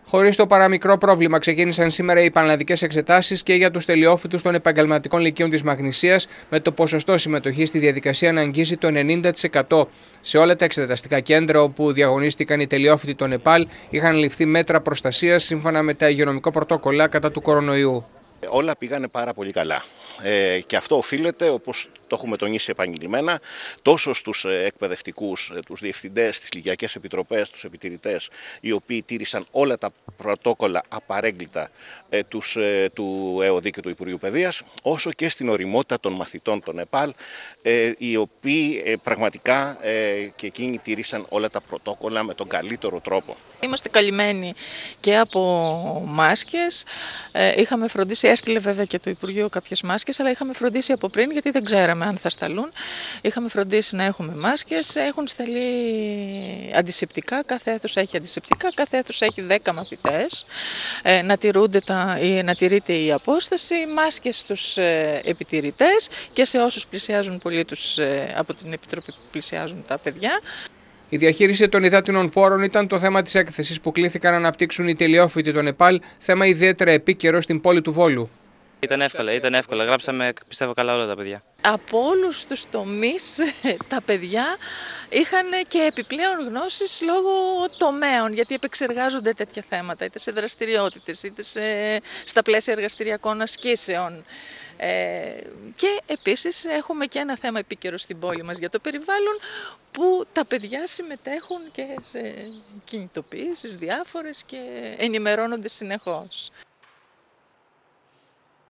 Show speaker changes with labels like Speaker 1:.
Speaker 1: Χωρίς το παραμικρό πρόβλημα, ξεκίνησαν σήμερα οι πανελλαδικές εξετάσεις και για τους τελειόφοιτους των επαγγελματικών λυκείων της Μαγνησίας, με το ποσοστό συμμετοχής στη διαδικασία να αγγίζει το 90%. Σε όλα τα εξεταστικά κέντρα όπου διαγωνίστηκαν οι τελειόφοιτοι των ΕΠΑΛ, είχαν ληφθεί μέτρα προστασίας σύμφωνα με τα υγειονομικά πρωτόκολλα κατά του κορονοϊού.
Speaker 2: Όλα πήγανε πάρα πολύ καλά. Και αυτό οφείλεται, όπως το έχουμε τονίσει επανειλημμένα, τόσο στους εκπαιδευτικούς, τους διευθυντές, τις λυκειακές επιτροπές, τους επιτηρητές, οι οποίοι τήρησαν όλα τα πρωτόκολλα απαρέγκλιτα του ΕΟΔ και του Υπουργείου Παιδείας, όσο και στην ωριμότητα των μαθητών των ΕΠΑΛ, οι οποίοι πραγματικά και εκείνοι τήρησαν όλα τα πρωτόκολλα με τον καλύτερο τρόπο.
Speaker 3: Είμαστε καλυμμένοι και από μάσκες. Είχαμε φροντίσει, έστειλε βέβαια και το Υπουργείο κάποιες μάσκες, αλλά είχαμε φροντίσει από πριν γιατί δεν ξέραμε αν θα σταλούν. Είχαμε φροντίσει να έχουμε μάσκες. Έχουν σταλεί αντισηπτικά, κάθε αίθουσα έχει αντισηπτικά, κάθε αίθουσα έχει 10 μαθητές. Να τηρείται η απόσταση, μάσκες στους επιτηρητές και σε όσους πλησιάζουν πολύ από την Επιτροπή που πλησιάζουν τα παιδιά.
Speaker 1: Η διαχείριση των υδάτινων πόρων ήταν το θέμα της έκθεσης που κλήθηκαν να αναπτύξουν οι τελειόφοιτοι των ΕΠΑΛ, θέμα ιδιαίτερα επίκαιρο στην πόλη του Βόλου.
Speaker 4: Ήταν εύκολα. Γράψαμε, πιστεύω, καλά όλα τα παιδιά.
Speaker 3: Από όλους τους τομείς τα παιδιά είχαν και επιπλέον γνώσεις λόγω τομέων, γιατί επεξεργάζονται τέτοια θέματα, είτε σε δραστηριότητες, είτε στα πλαίσια εργαστηριακών ασκήσεων. Και επίσης έχουμε και ένα θέμα επίκαιρο στην πόλη μας για το περιβάλλον, που τα παιδιά συμμετέχουν και σε κινητοποιήσεις διάφορες και ενημερώνονται συνεχώς.